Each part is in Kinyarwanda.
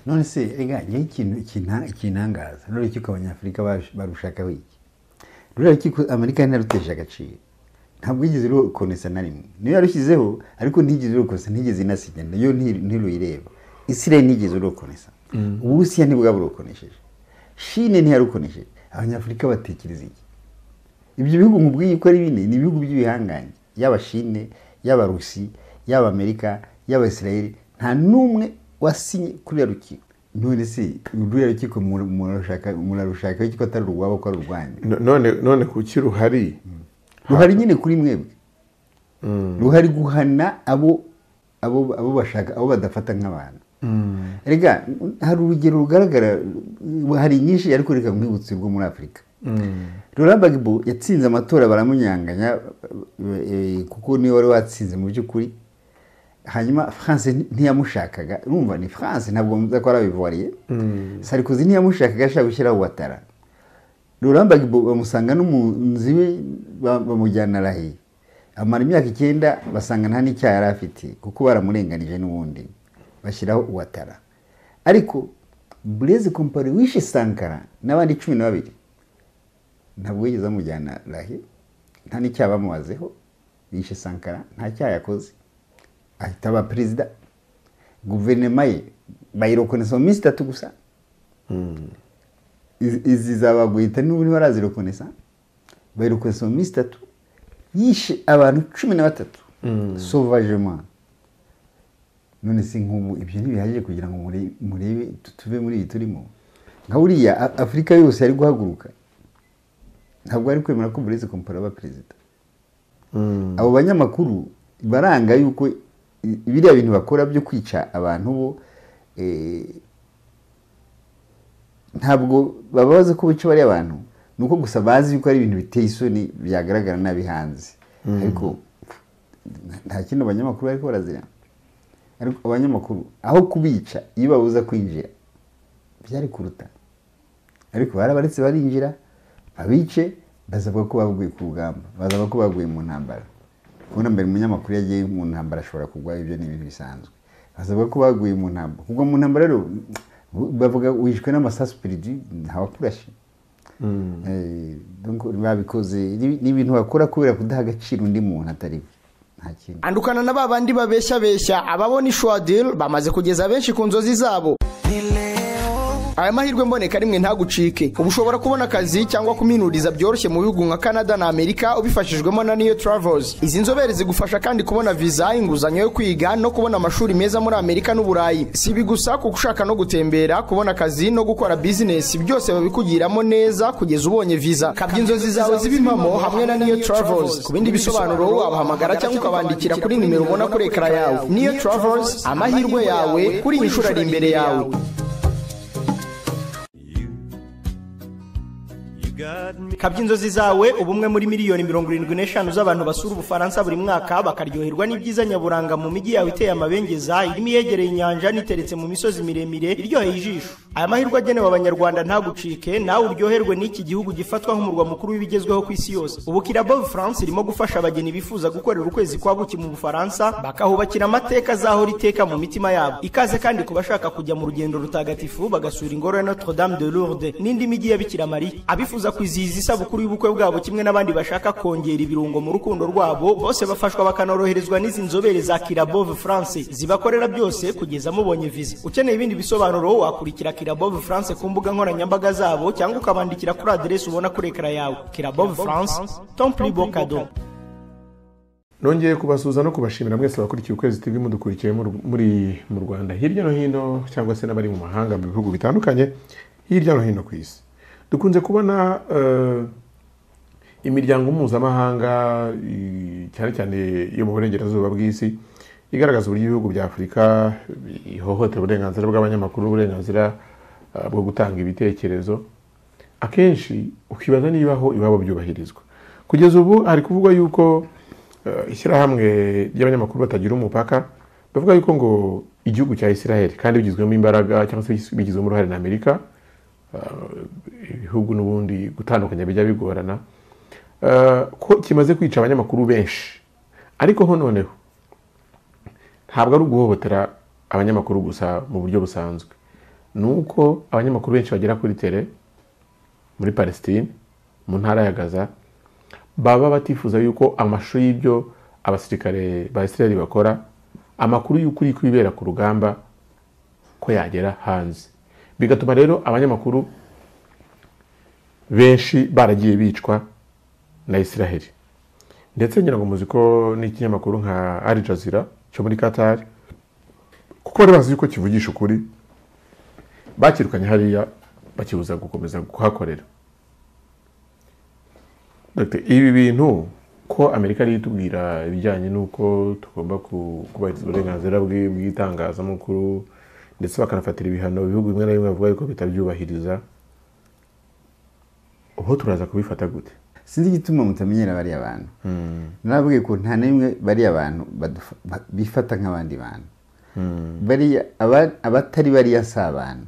none se ega ikintu kinangaza none cyo abanyafrika barushaka wiki rero cyo Amerika ntarutesha agaciro ntabwo yigeze rukonesa na rimwe niyo yarushyizeho ariko ntigeze rukonesa ntigeze inasigana yo ntiruyireba Israel ntigeze rukonesa Uburusiya ntibwa burukonesheje Chine ntiyarukonesheje abanyafrika batekereza iki ibyo bihugu mubwiye ko ari bine ni ibihugu by'ibihanganye yaba Chine yaba Rusi yaba Amerika yaba Israel nta numwe wasinye kuri rukiko none se ruriya rukiko murarushaka iki ko atari urwabo ko ari urwanyu none kuki ruhari nyine kuri mwebwe ruhari guhana abo bashaka abo badafata nk'abantu rega hari urugero rugaragara hari nyinshi ariko reka nkwibutse rwo muri Afrika Laurent Gbagbo yatsinze amatora baramunyanganya kuko niwe wari watsinze mu by'ukuri hanyuma France ntiyamushakaga urumva ni France ntabwo muza ko arabivoriye Sarkozy ntiyamushakaga ashaka gushyiraho Ouattara Laurent Gbagbo bamusanga n'umunzi we bamujyana rahi amara imyaka 9 basanga nta n'icyaha yari afite kuko baramurenganije n'ubundi bashyiraho Ouattara ariko Blaise Compaoré wishe Sankara n'abandi 12 ntabwo yigeze amujyana rahi nta n'icyaha bamubazeho bishe Sankara nta cyaha yakoze ahita aba perezida guverinoma ye bayirokonesa mu minsi 3 gusa izi zabaguhita n'ubu ntibarazirokonesa bayirokonesa mu minsi 3 yishe abantu 13 sauvagement none se nk'ubu ibyo ntibihagije kugira ngo murebe tuve muri iyi turimo nka buriya Afrika yose yari guhaguruka ntabwo ari kwemera ko Blaise Compaoré aba perezida abo banyamakuru baranga yuko biriya bintu bakora byo kwica abantu bo ntabwo babaza ko bica bari abantu nuko gusa bazi yuko ari ibintu biteye isoni byagaragara nabi hanze ariko nta kintu abanyamakuru ariko barazira ariko abanyamakuru aho kubica iyo babuza kwinjira byari kuruta ariko barabaretse barinjira abice bazavuga ko baguye ku rugamba bazavuga ko baguye mu ntambara kubona mbere umunyamakuru yagiye mu ntambara ashobora kugwa ibyo ni ibintu bisanzwe bazavuga ko baguye mu ntambara kugwa mu ntambara rero bavuga wishwe n'amasasu peridi ntawakurashe donc babikoze ni ibintu bakora kubera kudaha agaciro undi muntu atari andukana na babandi babeshya ababona ishwadil bamaze kugeza benshi ku nzozi zabo aya mahirwe mboneka rimwe ntagucike ubushobora kubona akazi cyangwa kuminuriza byoroshye mu bihugu nka Canada na Amerika ubifashijwemo na Neo Travels izi nzobere zigufasha kandi kubona visa inguzanyo yo kwiga no kubona amashuri meza muri Amerika n'Uburayi si bigusa kuko ushaka no gutembera kubona akazi no gukora business byose babikugiramo neza kugeza ubonye visa kabya inzozi zawe zibimamo hamwe na Neo Travels ku bindi bisobanuro wabahamagara cyangwa ukabandikira kuri nimero ubona kuri ekara yawe Neo Travels amahirwe yawe kuri inshuro ari imbere yawe kabya inzozi zawe ubumwe muri miliyoni 75 z'abantu basura Ubufaransa buri mwaka bakaryoherwa n'ibyiza nyaburanga mu migi yawe iteye amabengeza irimo yegereye inyanja niteretse mu misozi miremire iryoheye ijisho aya mahirwe agenewe abanyarwanda ntagucike nawe uryoherwe n'iki gihugu gifatwa nk'umurwa mukuru w'ibigezweho ku isi yose ubu Kirabo France irimo gufasha abageni bifuza gukorera ukwezi kwa buki mu Bufaransa bakahubakira amateka zahora iteka mu mitima yabo ikaze kandi kubashaka kujya mu rugendo rutagatifu bagasura ingoro ya Notre Dame de Lourdes n'indi migi ya Bikira Maria abifuza kwizihiza isabukuru y'ubukwe bwabo kimwe n'abandi bashaka kongera ibirungo mu rukundo rwabo bose bafashwa bakanoroherezwa n'izi nzobere za Kirabo France zibakorera byose kugeza mubonye visa ukeneye ibindi bisobanuro wakurikira Kirabo France ku mbuga nkoranyambaga zabo cyangwa ukabandikira kuri adresse ubona kuri ekara yawe Kirabo France Temple Bocado nongeye kubasuza no kubashimira mwese bakurikiye Ukwezi TV mudukurikiye muri mu Rwanda hirya no hino cyangwa se n'abari mu mahanga mu bihugu bitandukanye hirya no hino ku isi dukunze kubona imiryango mpuzamahanga cyane cyane yo mu burengerazuba bw'isi igaragaza uburyo ibihugu bya Afurika ihohotera uburenganzira bw'abanyamakuru uburenganzira bwo gutanga ibitekerezo akenshi ukibaza niba aho ibabo byubahirizwa kugeza ubu hari kuvugwa yuko ishyirahamwe ry'abanyamakuru batagira umupaka bavuga yuko ngo igihugu cya Israel kandi bigizwemo imbaraga cyangwa se bigizwemo uruhare na Amerika ibihugu n'ubundi gutandukanya bijya bigorana ko kimaze kwica abanyamakuru benshi ariko ho noneho ntabwo ari uguhohotera abanyamakuru gusa mu buryo busanzwe ni uko abanyamakuru benshi bagera kuri tere muri Palestine mu ntara ya Gaza baba batifuza yuko amashusho y'ibyo abasirikare ba Israel bakora, amakuru y'ukuri kwibera ku rugamba ko yagera hanze, bigatuma rero abanyamakuru benshi baragiye bicwa na Israel. Ndetse ngira ngo muzi ko n'ikinyamakuru nka Al Jazeera cyo muri Qatar, kuko bari bazi yuko kivugisha ukuri, bakirukanye hariya bakibuza gukomeza kuhakorera. Ibi bintu ko Amerika ari itubwira ibijyanye n'uko tugomba kubahiriza uburenganzira bw'itangazamakuru, ndetse bakanafatira ibihano ibihugu bimwe na bimwe bavuga yuko bitabyubahiriza, ubu turaza kubifata gute? Sinzi igituma mutamenyera bari abantu. Nabwiye ko nta nimwe bari abantu bifata nk'abandi bantu. Bari abatari bari yasabantu.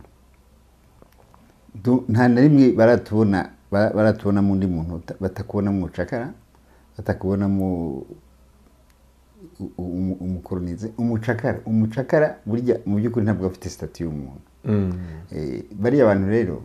Nta na rimwe baratubona mu ndi muntu, batakubona mu cakara, batakubona mu umukoronize, umucakara burya mu by'ukuri ntabwo afite statut y'umuntu. Bari abantu rero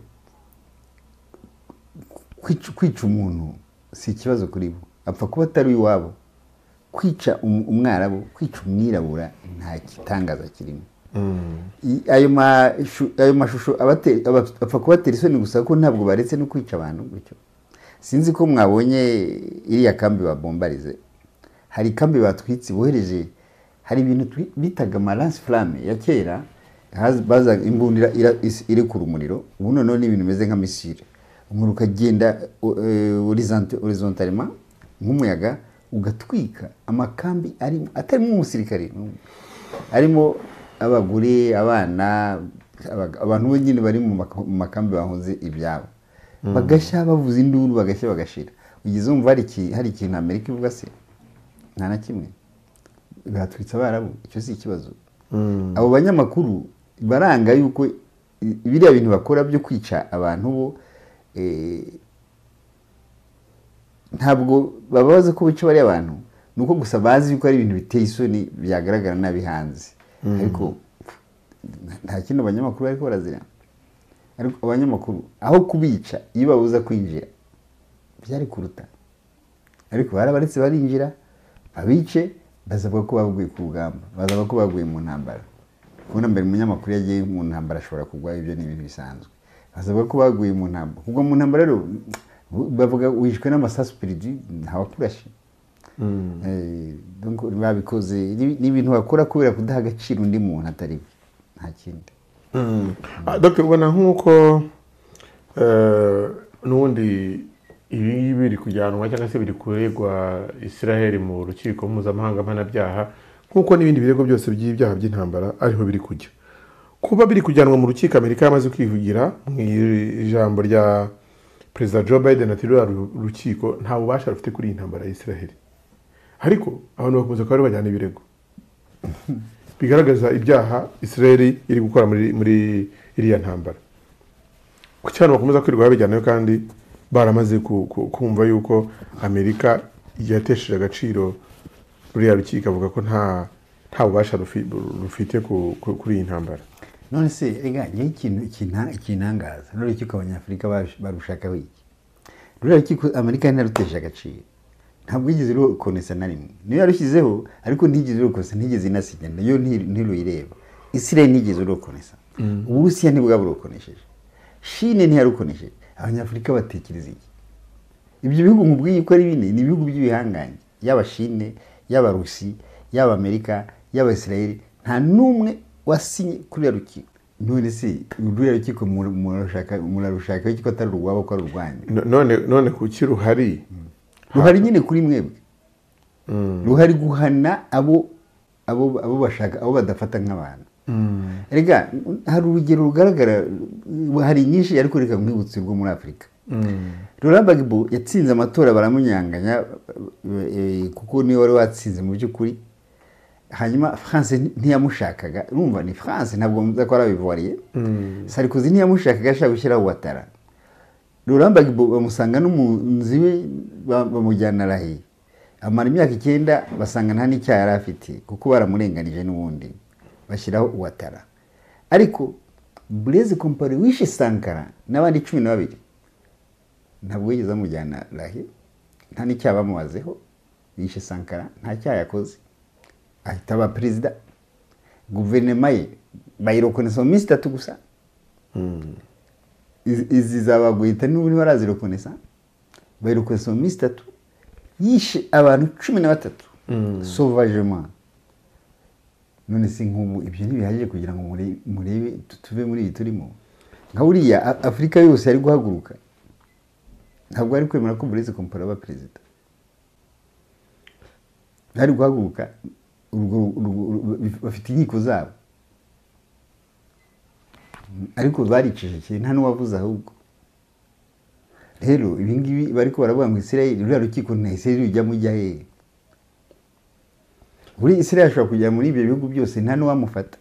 kwica umuntu si ikibazo kuri bo, apfa kuba atari iwabo. Kwica umwarabu, kwica umwirabura nta kitangaza kirimo. Ayo mashusho apfa kubatera isoni gusa ko ntabwo baretse no kwica abantu gutyo. Sinzi ko mwabonye iriya kambi babombarize, hari kambi batwitse bohereje, hari ibintu bitaga lance flamme ya kera, baza imbundira irekura umuriro, ubu noneho ni ibintu bimeze nka misile, umuriro ukagenda horizontalement nk'umuyaga ugatwika amakambi atarimo umusirikare, arimo abagore, abana, abantu nyine bari mu makambi bahunze ibyabo, bagashya bavuza induru, bagashya bagashira. Ugize umva hari ikintu Amerika ivuga se? Nta na kimwe. Batwitse abarabu, icyo si ikibazo. Abo banyamakuru baranga yuko biriya bintu bakora byo kwica abantu bo ntabwo babaza ko bica bari abantu, nuko gusa bazi yuko ari ibintu biteye isoni byagaragara nabi hanze. Ariko nta kintu abanyamakuru ariko barazira. Ariko abanyamakuru aho kubica iyo babuza kwinjira byari kuruta. Ariko barabaretse barinjira, abice bazavuga ko baguye ku rugamba, bazavuga ko baguye mu ntambara. Kubona mbere umunyamakuru yagiye mu ntambara ashobora kugwa, ibyo ni ibintu bisanzwe. Bazavuga ko baguye mu ntambara. Kugwa mu ntambara rero bavuga wishwe n'amasasu perdu ntawakurashe. Donc babikoze ni ibintu bakora kubera kudaha agaciro undi muntu atari nta kindi. Dr. ubona nk'uko n'ubundi ibi biri kujyanwa cyangwa se biri kuregwa Israel mu rukiko mpuzamahanga mpanabyaha, nk'uko n'ibindi birego byose by'ibyaha by'intambara ariho biri kujya, kuba biri kujyanwa mu rukiko, Amerika yamaze kwivugira mu ijambo rya Perezida Joe Biden ati rukiko nta bubasha rufite kuri iyi ntambara ya Israel. Ariko abantu bakomeza kuba bajyana ibirego bigaragaza ibyaha Israel iri gukora muri iriya ntambara. Ku cyane bakomeza kwirirwa babijyanayo kandi baramaze kumva yuko Amerika yatesheje agaciro ruriya rukiko, avuga ko nta bubasha rufite kuri iyi ntambara. None se rega ikintu kinangaza n'urukiko abanyafurika barushakaho iki? Ruriya rukiko Amerika ntarutesheje agaciro, ntabwo yigeze rukonesa na rimwe. Niyo yarushyizeho ariko ntigeze rukonesa, ntigeze inasinya, nayo ntiruyireba. Israel ntigeze rukonesa, Uburusiya ntibwaburukonesheje, Chine ntiyarukonesheje. Abanyafurika batekereza iki? Ibyo bihugu mubwiye ko ari bine ni ibihugu by'ibihanganye, yaba Chine, yaba Rusi, yaba Amerika, yaba Israel, nta numwe wasinye kuri rukiko. None se ruriya rukiko murarushaka iki ko atari urwabo ko ari urwanyu? None kuki ruhari nyine kuri mwebwe. Ruhari guhana abo bashaka, abo badafata nk'abantu. Erega hari urugero rugaragara, hari nyinshi ariko reka nkwibutse rwo muri Afurika. Laurent Gbagbo yatsinze amatora baramunyanganya kuko niwe wari watsinze mu by'ukuri. Hanyuma France ntiyamushakaga, urumva ni France, ntabwo mvuze ko arabivoriye. Sarkozy ntiyamushakaga, ashaka gushyiraho Ouattara. Laurent Gbagbo bamusanga n'umunzi we bamujyana rahi. Amara imyaka 9 basanga nta n'icyaha yari afite kuko baramurenganije n'ubundi bashyiraho Ouattara. Ariko Blaise Compaoré wishe Sankara n'abandi 12 ntabwo yigeze amujyana rahe, nta n'icyaha bamubazeho. Yishe Sankara nta cyaha yakoze, ahita aba perezida. Guverinoma ye bayirokonesa mu minsi 3 gusa. Izi zabaguhita n'ubu barazirokonesa, bayirokonesa mu minsi 3. Yishe abantu 13 sauvagement. None se nk'ubu ibyo ntibihagije kugira ngo murebe tuve muri iyi turimo? Nka buriya Afurika yose yari guhaguruka, ntabwo ari kwemera ko Blaise Compaoré aba perezida. Bari guhaguruka, bafite inkiko zabo, ariko baricecekeye nta n'uwavuze ahubwo. Rero ibi ngibi bariko baravuga ngo Israel ruriya rukiko nta Israel rujya mujya hehe? Buri Israel ashobora kujya muri ibyo bihugu byose nta n'uwamufata.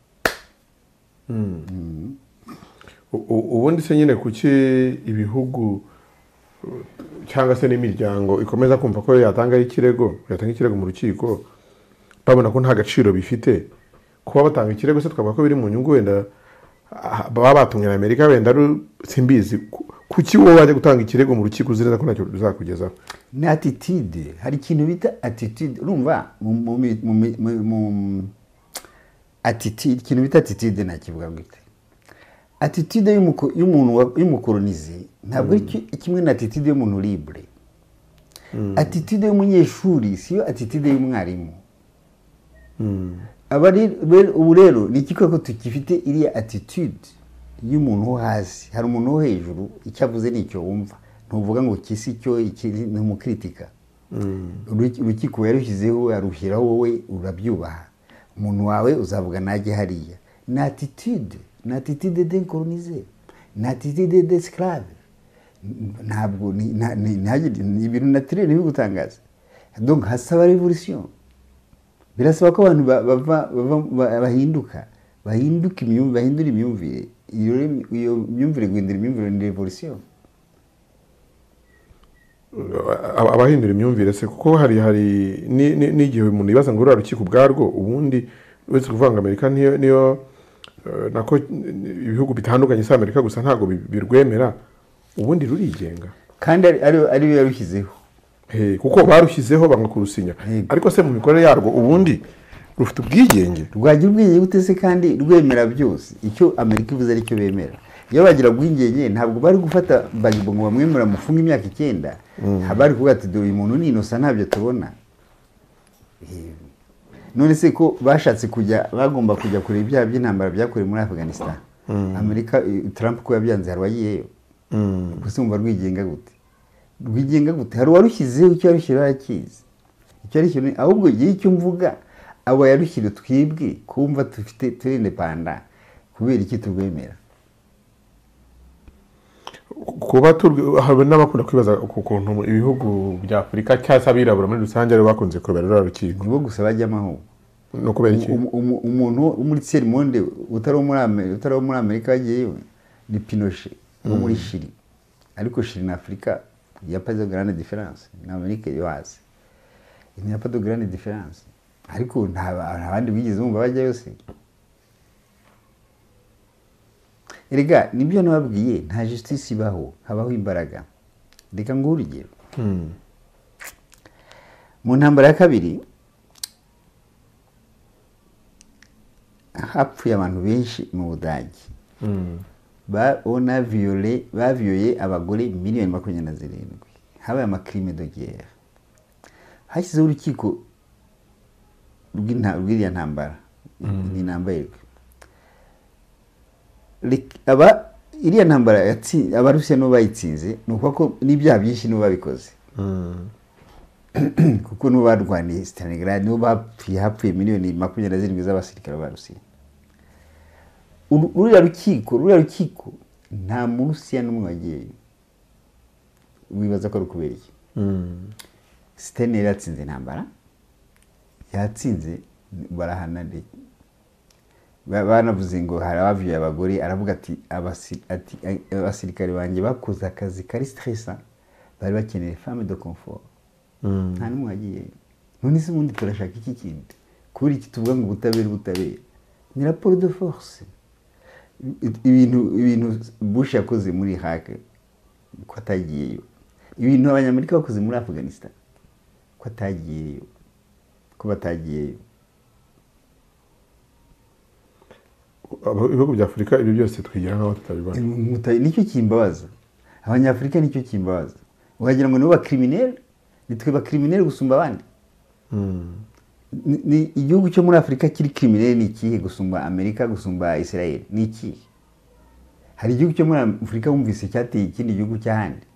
Ubundi se nyine kuki ibihugu cyangwa se n'imiryango ikomeza kumva ko yatanga ikirego mu rukiko, babona ko nta gaciro bifite kuba batanga ikirego? Se twavuga ko biri mu nyungu wenda baba batumwe na Amerika, wenda simbizi. Kuki wowe wajya gutanga ikirego mu rukiko uzi neza ko ntacyo bizakugezaho? Ni attitude, hari ikintu bita attitude. Urumva attitude, ikintu bita attitude nakivuga gute? Attitude y'umuntu y'umukolonize ntabwo ari kimwe na attitude y'umuntu libre. Attitude y'umunyeshuri siyo attitude y'umwarimu. Ubu rero ni iki ko tukifite iriya attitude y'umuntu wo hasi? Hari umuntu wo hejuru, icyo avuze nicyo wumva, ntuvuga ngo kisi cyo ni umukritika. Urukiko yarushyizeho, arushyiraho, wowe urabyubaha. Umuntu wawe uzavuga najye hariya. Ni attitude d'incolonisé, ni attitude d'esclave. Ntabwo ni ibintu naturel bigutangaza. Donc hasaba revolution. Birasaba ko abantu bahinduka bahindura imyumvire. Iyo myumvire guhindura imyumvire ni revolution. Abahindura imyumvire se, kuko hari n'igihe umuntu yibaza ngo ruriya rukiko ubwarwo ubundi uretse kuvanga Amerika niyo nako ibihugu bitandukanye si Amerika gusa ntabwo birwemera, ubundi rurigenga kandi ari yo yarushyizeho. Kuko barushyizeho banga kurusinya, ariko se mu mikorere yarwo ubundi rufite ubwigenge. Rwagira ubwigenge gute se kandi rwemera byose? Icyo Amerika ivuze aricyo bemera. Iyo bagira ubwigenge ntabwo bari gufata Gbagbo ngo bamwemera mufunga imyaka 9. Habari kuvuga ati dore uyu muntu ni innocent ntabyo tubona. None se ko bashatse bagomba kujya kure ibyaha by'intambara byakorewe muri Afghanistan, Amerika Trump ko yabyanze harwagiyeyo. Gusa umva rwigenga gute? Hari warushyizeho, icyo yarushyiraho yakizi. Icyo ari ahubwo igihe icyo mvuga abo yarushyira twibwe kumva dufite turi independent kubera iki turwemera. Kuba habe n'abakunda kwibaza ukuntu ibihugu bya Afurika cyangwa abirabura muri rusange ari bakunze kubera rura rukiko. Nibo gusa bajyamaho. No kubera iki? Umuntu muri tiers monde utari muri Amerika yagiye ni Pinochet wo muri Chili. Ariko Chili na Afurika ya pas de grande différence. Na Amerika yo hasi. Il n'y a pas de grande différence. Ariko nta bandi bigeze bumva bajya yose. Erega nibyo nababwiye, nta justice ibaho, habaho imbaraga. Reka ngo urugero. Mu ntambara ya kabiri hapfuye abantu benshi mu Budage. Bavioye abagore 1,27,000. Habaye amacrime de guerre. Hashyizeho urukiko rw'iriya ntambara. Ni intambara iriya ntambara abarusiya no bayitsinze, nuko ko n'ibyaha byinshi no babikoze. Kuko no barwaniye Stalingrad, no hapfuye 27,000 z'abasirikare b'Abarusiya. Ruriya rukiko nta Murusiya n'umwe wagiyeyo. Wibaza ko ari kubera iki? Stalin yatsinze intambara, yatsinze barahanade. Banavuze ngo hari abavuye abagore, aravuga ati abasirikare banjye bakoze akazi kari stressant, bari bakeneye femme de confort. Nta n'umwe wagiyeyo. None se ubundi turashaka iki kindi? Kubera iki tuvuga ngo ubutabera? Ni rapport de force. ibintu Bush yakoze muri Iraq ko atagiyeyo, ibintu abanyamerika bakoze muri Afghanistan ko atagiyeyo, ko batagiyeyo. Ibihugu bya Afurika ibyo byose twigira nk'aho tutabibona. Nicyo kimbabaza abanyafurika, nicyo kimbabaza. Wagira ngo nibo bakriminere, nitwe bakriminere gusumba abandi. Ni igihugu cyo muri Afurika kiri kriminere ni ikihe gusumba Amerika, gusumba Israel? Ni ikihe? Hari igihugu cyo muri Afurika wumvise cyateye ikindi gihugu cy'ahandi?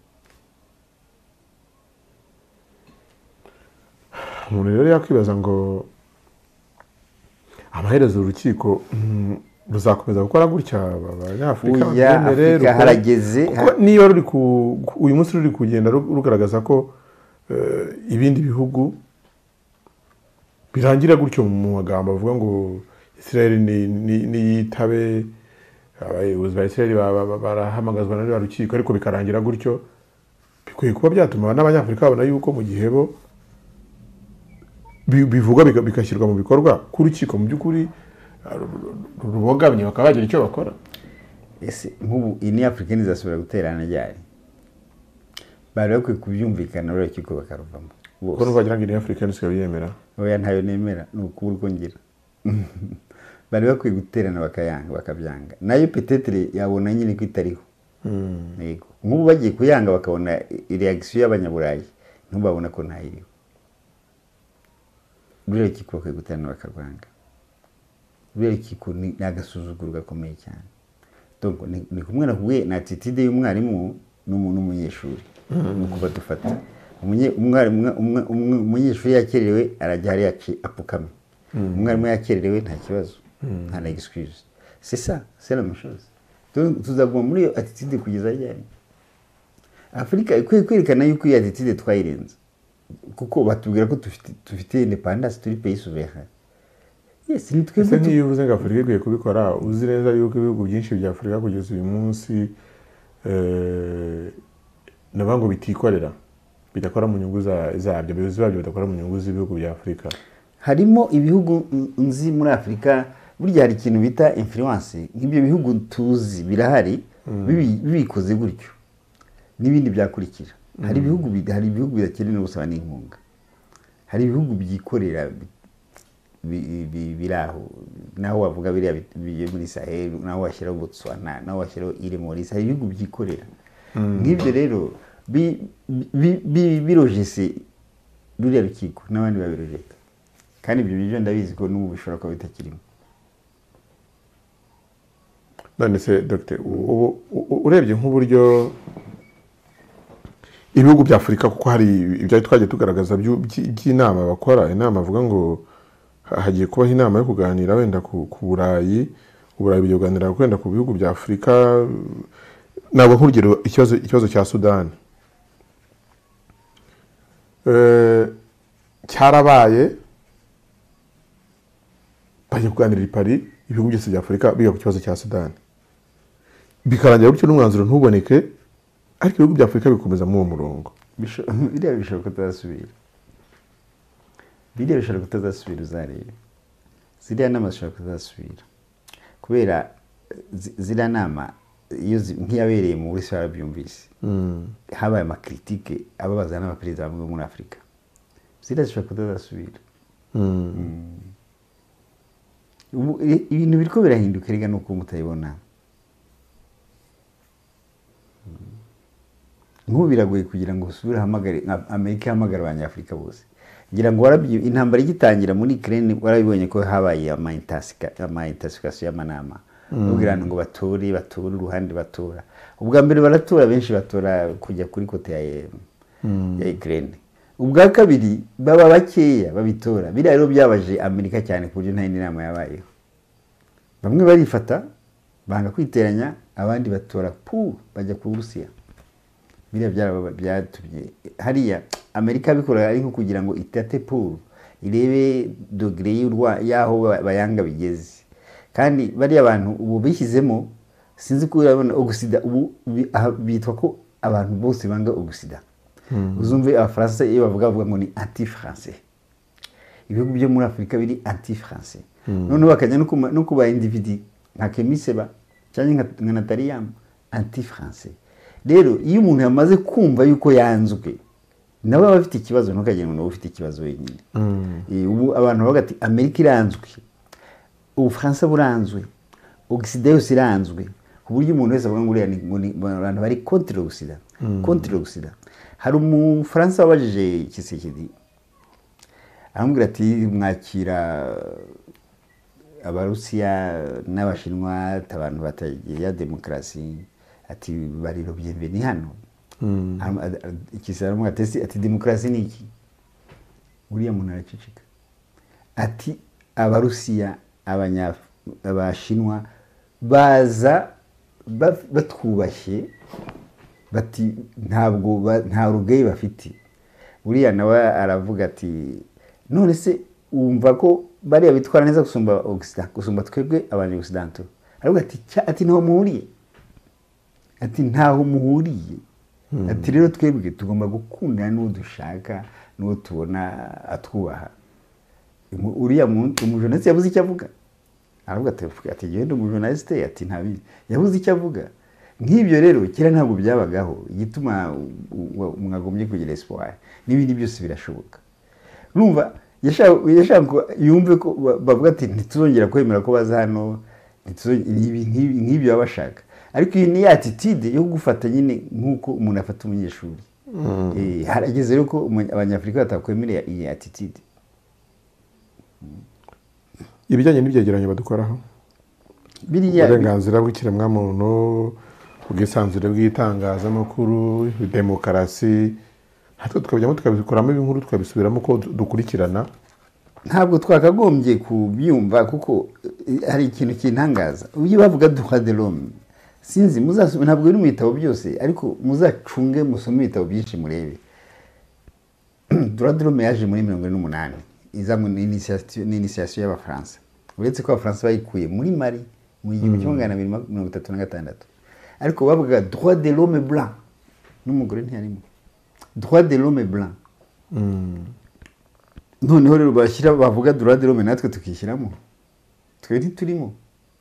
Umuntu rero yakwibaza ngo amaherezo urukiko ruzakomeza gukora gutya abanyafurika Afurika harageze niba uyu munsi ruri kugenda rugaragaza ko ibindi bihugu birangira gutyo mu magambo avuga ngo Israel niyitabe, abayobozi ba Israel barahamagazwa na rukiko, ariko bikarangira gutyo, bikwiye kuba byatuma n'abanyafurika babona yuko mu gihe bo bivuga bigashyirwa mu bikorwa ku rukiko mu by'ukuri rubogamye bakaba bagira icyo bakora. Ese nk'ubu ini Afrika nizasubira guterana ryari? Bari bakwiye kubyumvikana urukiko bakaruvamo bose. Ko nubagira ngo ini Afrika nisigaye yemera? Oya, ntayo nemera, ni ukubura uko ngira. Bari bakwiye guterana bakayanga bakabyanga, nayo petetre yabona nyine ko itariho. Yego, nk'ubu bagiye kuyanga bakabona reaction y'abanyaburayi, ntubabona ko ntayiriho. Buriya rukiko bakwiye guterana bakarwanga. Buriya rukiko ni agasuzuguro gakomeye cyane. Donc ni kumwe na kuwe na attitude y'umwarimu n'umunyeshuri. Nuko badufata umunyeshuri yakererewe arajya hari apukame, umwarimu yakererewe nta kibazo, nta na excuse. C'est ça, c'est la même chose. Donc tuzaguma muri iyo attitude kugeza ryari? Afrika ikwiye kwerekana yuko iyo attitude twayirenze, kuko batubwira ko dufite independence, turi pays souverain. Yes, ni twebwe. Nk'iyo uvuze ngo Afurika ikwiye kubikora, uzi neza yuko ibihugu byinshi bya Afurika kugeza uyu munsi nabango bitikorera, bidakora mu nyungu zabyo, abayobozi babyo badakora mu nyungu z'ibihugu bya Afurika. Harimo ibihugu nzi muri Afurika burya hari ikintu bita influence, nk'ibyo bihugu tuzi birahari bibikoze gutyo n'ibindi byakurikira. Hari ibihugu bidakeneye gusaba n'inkunga, hari ibihugu byikorera biraho, naho wavuga biriya muri Sahel, naho washyiraho Botswana, naho washyiraho Ile Maurice, hari ibihugu byikorera. Nk'ibyo rero birojese ruriya rukiko n'abandi babirojeta, kandi ibyo byo ndabizi ko n'ubu bishobora kuba bitakirimo. None se Dr. urebye nk'uburyo ibihugu bya Afurika, kuko hari ibyo twagiye tugaragaza by'inama bakora, inama avuga ngo hagiye kubaho inama yo kuganira wenda ku Burayi bigiye kuganira wenda ku bihugu bya Afurika. Ntabwo nk'urugero ikibazo cya Sudani cyarabaye, bagiye kuganira i Paris ibihugu byose bya Afurika biga ku kibazo cya Sudani, bikarangira gutyo n'umwanzuro ntuboneke, ariko ibihugu bya Afurika bikomeza muri uwo murongo. Biriya bishobora kutazasubira, uzarebe ziriya nama zishobora kutazasubira, kubera ziriya nama iyo nk'iyabereye mu Burusiya barabyumvise, habaye amakritike ababaza n'abaperezida bamwe muri Afurika, ziriya zishobora kutazasubira. Ibintu biriko birahinduka, rega nuko mutayibona. Nk'ubu biragoye kugira ngo usubire hamagare Amerika hamagara abanyafurika bose. Ngira ngo intambara igitangira muri Ukraine warabibonye ko habaye ama-intensification y'amanama, ubwirana ngo batore uruhande batora. Ubwa mbere baratora, benshi batora kujya kuri kote ya Ukraine. Ubwa kabiri baba bakeya babitora. Biriya rero byabaje Amerika cyane ku buryo nta inama yabayeho. Bamwe barifata banga kwiteranya, abandi batora bajya ku Burusiya. Biriya byatumye hariya Amerika bikora ari nko kugira ngo itate irebe dogere y'aho bayanga bigeze. Kandi bariya abantu ubu bishyizemo, sinzi ko urabona Ogusida ubu bitwa ko abantu bose banga Ogusida. Uzumve Abafaransa iyo bavuga ngo ni anti-français. Ibihugu byo muri Afurika biri anti-français. None bakajya no kuba individu nka Kemiseba cyangwa nka Nataliyam anti français. Rero iyo umuntu yamaze kumva yuko yanzwe nawe aba afite ikibazo, ntukagire ngo nawe ufite ikibazo wenyine. Ubu abantu bavuga ati Amerika iranzwe, Ubufaransa buranzwe, Occident yose iranzwe, ku buryo umuntu wese avuga ngo uriya ni abantu bari contre l'Occident. Contre l'Occident. Hari umufaransa wabajije Tshisekedi aramubwira ati mwakira Abarusiya n'Abashinwa abantu batagira demokarasi, ati bariro bienvenue hano. Ikisara ati demokarasi ni iki? Uriya muntu araceceka ati Abarusiya Abashinwa baza batwubashye, bati ntabwo nta rugeyi bafite. Uriya nawe aravuga ati none se wumva ko bariya bitwara neza gusumba Occident, gusumba twebwe abanye Occident? Aravuga ati ntaho muhuriye, ati ntaho muhuriye. Ati rero twebwe tugomba gukundana n'uwo dushaka n'uwo tubona atwubaha. Uriya umujournaliste yabuze icyo avuga, aravuga ati genda umujournaliste ati ntabizi, yabuze icyo avuga. Nk'ibyo rero kera ntabwo byabagaho, igituma mwagombye kugira espoir n'ibindi byose birashoboka. Numva yashaka yumve ko bavuga ati ntituzongera kwemera ko baza hano, nk'ibyo baba bashaka. Ariko iyi ni attitude yo gufata nyine nk'uko umuntu afata umunyeshuri. Harageze rero ko abanyafurika batakwemerera iyi attitude. Ibijyanye n'ibyegeranyo badukoraho, uburenganzira bw'ikiremwamuntu, ubwisanzure bw'itangazamakuru, demokarasi, hatwe tukabijyamo tukabikoramo inkuru tukabisubiramo ko dukurikirana. Ntabwo twakagombye kubyumva kuko hari ikintu kintangaza. Ubyo bavuga droit de l'homme, sinzi muzasome, ntabwo biri mu bitabo byose, ariko muzacunge musome ibitabo byinshi murebe. Droit de l'homme yaje muri 1948 iza mu initiation y'Abafaransa. Uretse ko Abafaransa bayikuye muri Mali mu 1936, ariko bavuga droit de l'homme blanc, n'umugore ntiyarimo. Droit de l'homme blanc. Noneho rero bashyira bavuga droit de l'homme natwe tukishyiramo, twe ntiturimo.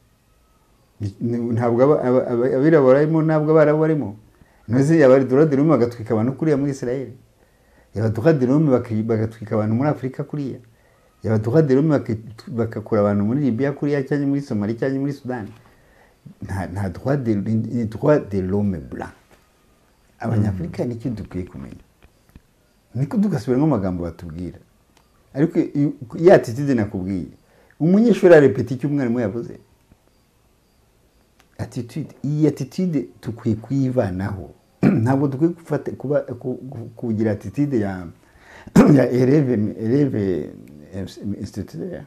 Ntabwo abirabura barimo, ntabwo abarabu barimo. Noze yabari droit de l'homme bagatwika abantu kuriya muri Israel, yaba droit de l'homme bagatwika abantu muri Afrika kuriya, yaba droit de l'homme bakakura abantu muri Libya kuriya cyangwa muri Somalia cyangwa muri Sudan. Nta droit de l'homme blanc. Abanyafrika nicyo dukwiye kumenya, niko tugasubiramo amagambo batubwira. Ariko ya attitude nakubwiye, umunyeshuri arepeta icyo umwarimu yavuze. Iyi attitude tukwiye kuyivanaho. Ntabwo dukwiye kugira attitude ya élève instituteur.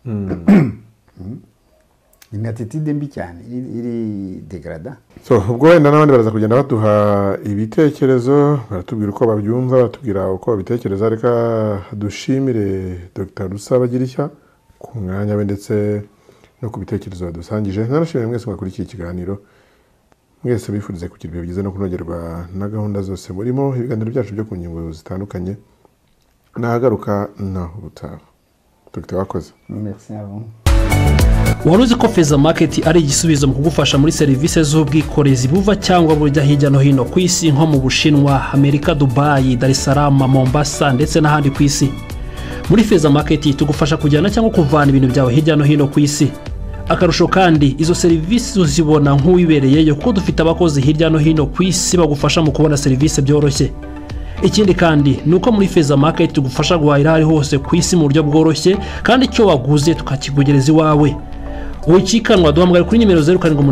Ni attitude mbi cyane, iri degrada. Ubwo wenda n'abandi baraza kugenda baduha ibitekerezo, baratubwira uko babyumva, batubwira uko babitekereza. Reka dushimire Dr. Rusabagirishya ku mwanya we ndetse no ku bitekerezo badusangije. Narashimira mwese mwakurikiye ikiganiro, mwese bifurize kugira ibihe byiza no kunogerwa na gahunda zose murimo. Ibiganiro byacu byo ku ngingo zitandukanye nahagaruka naho ubutaha. Dr. wakoze. Merci à vous. Wari uzi ko Feza Market ari igisubizo mu kugufasha muri serivisi z'ubwikorezi buva cyangwa bujya hirya no hino ku isi, nko mu Bushinwa, Amerika, Dubai, Dar es Salaam, Mombasa ndetse n'ahandi ku isi. Muri Feza Market tugufasha kujyana cyangwa kuvana ibintu byawe hirya no hino ku isi. Akarusho kandi izo serivisi uzibona nk'uwibereyeyo kuko dufite abakozi hirya no hino ku isi bagufasha mu kubona serivisi byoroshye. Ikindi kandi nuko muri Feza Market tugufasha guhahira aho hose ku isi mu buryo bworoshye, kandi icyo waguze tukakikugereza iwawe. Ukikanwa duhamagara kuri nimero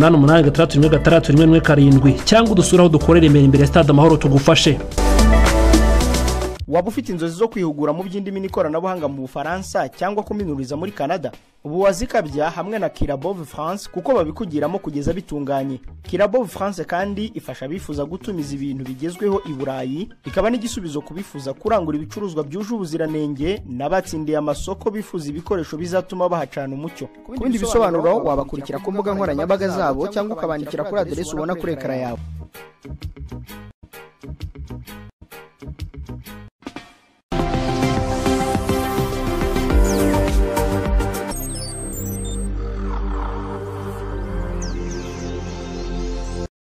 0788616117 cyangwa udusura aho dukorera imbere ya Stade Amahoro tugufashe. Waba ufite inzozi zo kwihugura mu by'indimi n'ikoranabuhanga mu Bufaransa cyangwa kuminuriza muri Canada? Ubu wazikabya hamwe na Kirabove France kuko babikugiramo kugeza bitunganye. Kirabove France kandi ifasha bifuza gutumiza ibintu bigezweho i Burayi, ikaba n'igisubizo kubifuza kurangura ibicuruzwa byuje ubuziranenge n'abatsindiye amasoko bifuza ibikoresho bizatuma bahacana umucyo. Ku bindi bisobanuro wabakurikira ku mbuga nkoranyambaga zabo cyangwa ukabandikira kuri adresse ubona kuri ekara yawe.